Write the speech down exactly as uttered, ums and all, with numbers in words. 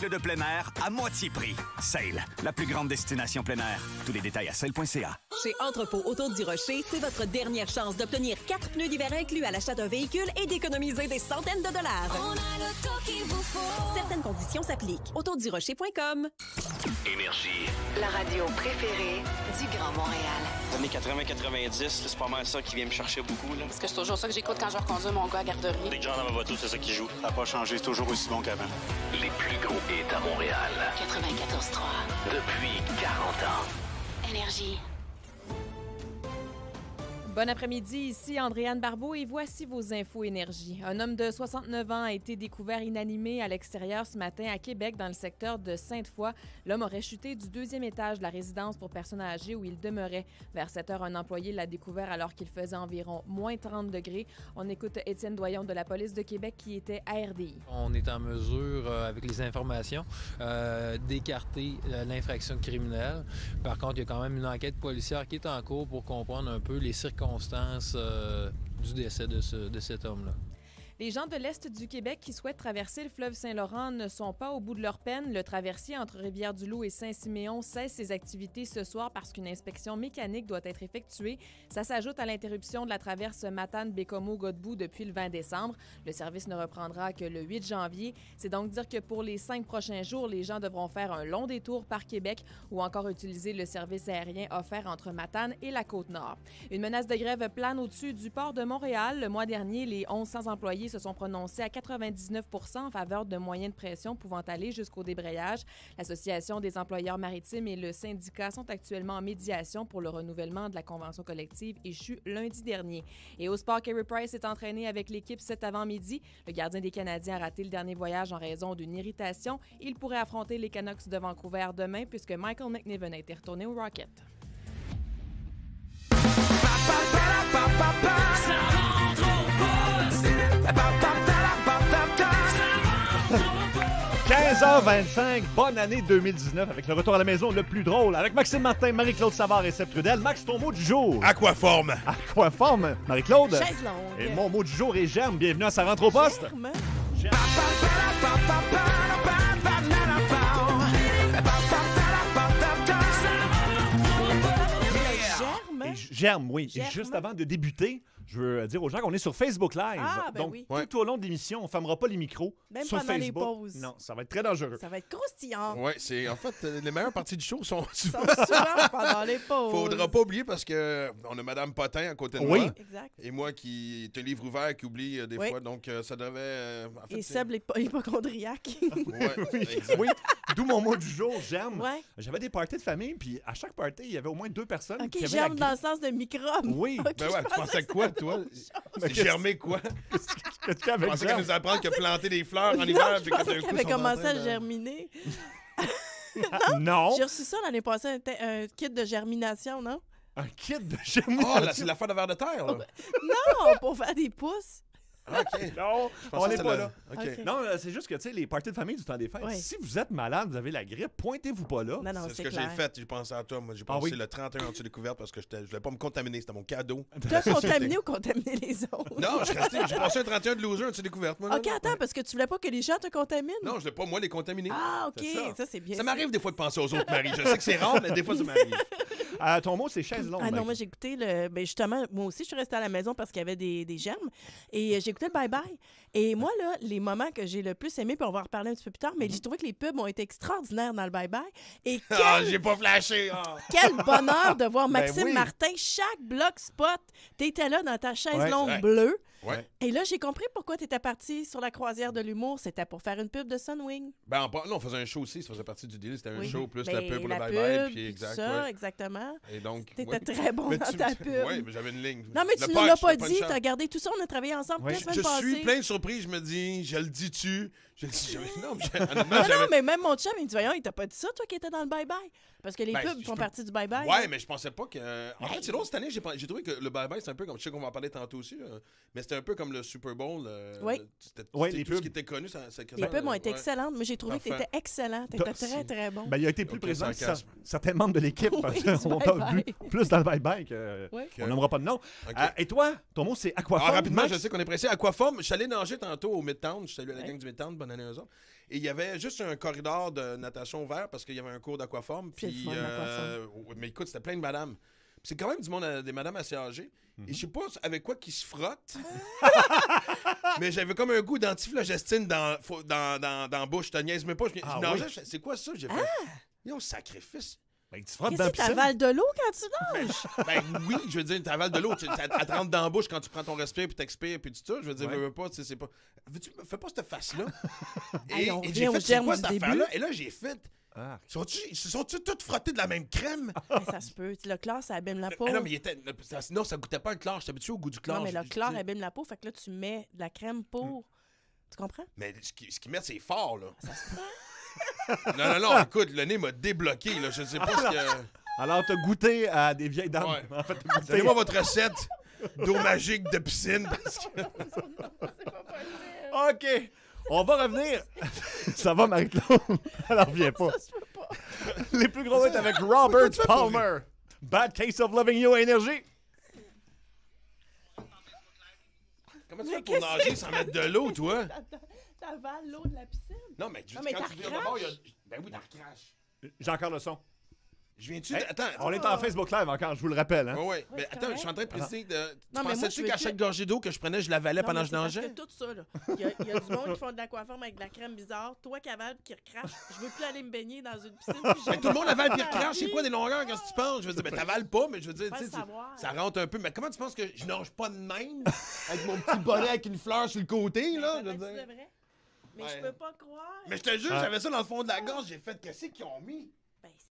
spectacle de plein air à moitié prix. Sale, la plus grande destination plein air. Tous les détails à sale point c a. Chez Entrepôt Auto du Rocher, c'est votre dernière chance d'obtenir quatre pneus d'hiver inclus à l'achat d'un véhicule et d'économiser des centaines de dollars. On a l'auto qu'il vous faut. Certaines conditions s'appliquent. autodurocher point com. Énergie. La radio préférée du Grand Montréal. Les années quatre-vingts quatre-vingt-dix, c'est pas mal ça qui vient me chercher beaucoup. Là. Parce que c'est toujours ça que j'écoute quand je reconduis mon gars à garderie. Dès que j'en ai ma voiture, c'est ça qui joue. Ça n'a pas changé, c'est toujours aussi bon qu'avant. Les plus gros hits à Montréal. quatre-vingt-quatorze trois. Depuis quarante ans. Énergie. Bon après-midi, ici Andréane Barbeau et voici vos infos énergie. Un homme de soixante-neuf ans a été découvert inanimé à l'extérieur ce matin à Québec dans le secteur de Sainte-Foy. L'homme aurait chuté du deuxième étage de la résidence pour personnes âgées où il demeurait. Vers sept heures, un employé l'a découvert alors qu'il faisait environ moins trente degrés. On écoute Étienne Doyon de la police de Québec qui était à R D I. On est en mesure, euh, avec les informations, euh, d'écarter euh, l'infraction criminelle. Par contre, il y a quand même une enquête policière qui est en cours pour comprendre un peu les circonstances Euh, du décès de, ce, de cet homme-là. Les gens de l'Est du Québec qui souhaitent traverser le fleuve Saint-Laurent ne sont pas au bout de leur peine. Le traversier entre Rivière-du-Loup et Saint-Siméon cesse ses activités ce soir parce qu'une inspection mécanique doit être effectuée. Ça s'ajoute à l'interruption de la traverse Matane-Bécomo-Godbout depuis le vingt décembre. Le service ne reprendra que le huit janvier. C'est donc dire que pour les cinq prochains jours, les gens devront faire un long détour par Québec ou encore utiliser le service aérien offert entre Matane et la Côte-Nord. Une menace de grève plane au-dessus du port de Montréal. Le mois dernier, les mille cent employés se sont prononcés à quatre-vingt-dix-neuf pour cent en faveur de moyens de pression pouvant aller jusqu'au débrayage. L'Association des employeurs maritimes et le syndicat sont actuellement en médiation pour le renouvellement de la convention collective échue lundi dernier. Et au sport, Carey Price s'est entraîné avec l'équipe cet avant-midi. Le gardien des Canadiens a raté le dernier voyage en raison d'une irritation. Il pourrait affronter les Canucks de Vancouver demain puisque Michael McNiven a été retourné au Rocket. quinze heures vingt-cinq, bonne année deux mille dix-neuf avec le retour à la maison le plus drôle avec Maxime Martin, Marie-Claude Savard et Seb Trudel. Max, ton mot du jour. Aquaforme. Aquaforme. Marie-Claude. Chaise longue. Et mon mot du jour est germe. Bienvenue à Ça rentre au poste. Germe. Germe. Et germe, oui. Germe. Et juste avant de débuter, je veux dire aux gens qu'on est sur Facebook Live. Ah, ben Donc, oui. tout au long de l'émission, on ne fermera pas les micros. Même sur pendant les Facebook. pauses. Non, ça va être très dangereux. Ça va être croustillant. Oui, c'est en fait, euh, les meilleures parties du show sont souvent, sont souvent pendant les pauses. Faudra pas oublier parce que on a Madame Potin à côté de oui. moi. Exact. Et moi qui te livre ouvert, qui oublie euh, des oui. fois. Donc, euh, ça devait... Euh, en fait, Et Seb, l'hypochondriaque. Ouais, oui, exact. oui. D'où mon mot du jour, germe. Ouais. J'avais des parties de famille, puis à chaque party, il y avait au moins deux personnes OK, qui avaient germe la dans le sens de microbe. Oui. Okay, Ben ouais, tu pensais à quoi, toi? Mais C'est germé quoi? Qu'est-ce que tu as Je avec pensais germe? qu'elle nous apprend que planter des fleurs en Non, hiver, je puis que pensais d'un coup, qu'elle avait sont en commencé train à de- germiner. Non. J'ai reçu ça l'année passée, un, te- un kit de germination, non? Un kit de Oh, germination. là, c'est l'affaire de verre de terre, là. Non, pour faire des pousses. OK. Non, pensais on que n'est c'était pas le- là. OK. OK. Non, euh, c'est juste que, tu sais, les parties de famille du temps des fêtes, Ouais. si vous êtes malade, vous avez la grippe, pointez-vous pas là. Non, non, C'est ce c'est que clair. j'ai fait. J'ai pensé à toi. Moi, j'ai Ah passé oui? le trente et un en dessous des couvertes parce que j'étais- je voulais pas me contaminer. C'était mon cadeau. T'as contaminé ou contaminé les autres? Non, je suis resté- j'ai passé un trente et un de loser en dessous des couvertes. Moi, là, OK, là. attends, parce que tu voulais pas que les gens te contaminent? Non, je voulais pas, moi, les contaminer. Ah, OK, C'est ça. ça, c'est bien. Ça m'arrive des fois de penser aux autres maris. Je sais que c'est rare, mais des fois, ça m'arrive. Euh, ton mot, c'est chaise longue. Ah non, Mike. moi, j'ai écouté le. Ben justement, moi aussi, je suis restée à la maison parce qu'il y avait des, des germes. Et euh, j'ai écouté le bye-bye. Et moi, là, les moments que j'ai le plus aimé, puis on va en reparler un petit peu plus tard, mais j'ai trouvé que les pubs ont été extraordinaires dans le bye-bye. Et quel, Ah, j'ai pas flashé. Ah. quel bonheur de voir Maxime oui. Martin, chaque bloc spot. T'étais là dans ta chaise Ouais, longue ouais. bleue. Ouais. Et là, j'ai compris pourquoi t'étais parti sur la croisière de l'humour. C'était pour faire une pub de Sunwing. Ben, on, non, on faisait un show aussi. Ça faisait partie du deal. C'était un Oui. show plus Ben, la pub pour la le bye-bye. pub, Puis tout exact. ça, ouais. exactement. Et donc. T'étais ouais. très bon Mais dans tu- ta pub. Oui, mais j'avais une ligne. Non, mais Le tu ne punch, l'as pas le dit. punch T'as gardé tout ça. On a travaillé ensemble Ouais. la semaine Je passée. suis plein de surprises. Je me dis, je le dis-tu? Je le dis. je- Non, mais j'ai- honnêtement, Non, non, j'avais- mais même mon chum, il me dit, voyons, il t'a pas dit ça, toi, qui étais dans le bye-bye. Parce que les Ben, pubs je font peux- partie du bye-bye. Ouais, là. mais je pensais pas que. En fait, c'est drôle, cette année, j'ai pas- j'ai trouvé que le bye-bye, c'est un peu comme. Je sais qu'on va en parler tantôt aussi, là, mais c'est c'était un peu comme le Super Bowl. Euh, Oui. C'était Ouais, c'était les tout pubs. ce qui était connu. Ça, ça, Les pubs ont été ouais. excellentes, mais j'ai trouvé que tu Parfait. étais excellent. Tu étais très, très bon. Ben, il a été plus Ok, présent que sarcasme. cer- certains membres de l'équipe. Oui, parce du qu'on t'a bye-bye. vu plus dans le bye-bye que... Oui. On n'aimera pas de nom. Ok. Euh, et toi, ton mot, c'est Ah, aquaforme. rapidement, Max? je sais qu'on est pressé. Aquaforme, je suis allé nager tantôt au Midtown. Je salue la gang du Midtown, bonne année aux autres. Et il y avait juste un corridor de natation ouvert parce qu'il y avait un cours d'aquaforme. C'est Puis, le fun, euh, mais écoute, c'était plein de madames. Puis c'est quand même du monde, euh, des madames assez âgées. Mhm. Et je sais pas avec quoi qu'ils se frottent. Mais j'avais comme un goût d'antiflogestine dans, faut- dans, dans, dans la bouche. Je te niaise même pas. Je, je Ah, nageais, oui. je fais, c'est quoi ça? J'ai fait. Yo, sacrifice. Ben, tu te frottes Qu'est-ce dans la que piscine. t'avales de l'eau quand tu nages? Ben oui, je veux dire, t'avales de l'eau. tu- Elle elle te rentre dans la bouche quand tu prends ton respire puis t'expires puis tout ça. Je veux dire, Ouais. veux, veux pas, tu sais, c'est pas. Veux-tu, fais pas cette face-là. Hey, on et revient j'ai aux fait, c'est germes quoi du cette début. affaire-là? Et là, j'ai fait. Ah. Sont-tu, ils se sont-tu toutes frottés de la même crème? Ben, ça se peut. Le chlore, ça abîme la peau. Ah non, mais il était. ça- Non, ça goûtait pas le chlore. J'étais habitué au goût du chlore. Non, mais Je- le je- chlore tu sais. abîme la peau, fait que là, tu mets de la crème pour... Tu comprends? Mais ce qu'ils ce qu'ils mettent, c'est fort, là. non, non, non, écoute, le nez m'a débloqué, là. Je sais pas ce que. Alors, t'as goûté à des vieilles dames. Ouais. En fait, t'as goûté- Donnez-moi votre recette d'eau magique de piscine. Parce que... OK. On va revenir. Ça va, Marie-Claude? Elle en revient pas. Les plus gros hits avec Robert tu fais pour Palmer. Bad Case of Loving You à Énergie. Comment tu Mais fais pour qu'est-ce nager que sans mettre de l'eau, toi? T'avales l'eau de la piscine. Non, mais, je Non, dis, mais quand t'as tu viens d'abord, il y a. recraches. Ben oui, t'as recrache. J'ai encore le son. Je viens-tu. Hey, de... Attends. on est en Facebook Live encore, je vous le rappelle. Hein? Ouais, ouais. Mais c'est attends, correct. je suis en train de préciser. De... Tu Non, mais moi, pensais-tu je veux qu'à que- chaque gorgée d'eau que je prenais, je l'avalais Non, pendant mais que je c'est parce nageais? que tout ça, là. Il y, a, il y a du monde qui font de l'aquaforme avec de la crème bizarre. Toi qui avales puis qui recrache. Je veux plus aller me baigner dans une piscine. puis Mais j'aime tout le monde pas avale ça pire dans la crache. C'est vie. quoi des longueurs? Qu'est-ce que tu penses? Je veux dire, ben t'avales pas, mais je veux dire, Pas tu le sais, savoir. ça rentre un peu. Mais comment tu penses que je nage pas de même? Avec mon petit bonnet avec une fleur sur le côté, là? Je veux Peut-être que dire. c'est vrai. Mais Ouais. je peux pas croire. Mais je te jure, Ah. j'avais ça dans le fond de la gorge. J'ai fait, qu'est-ce qu'ils ont mis? Ben,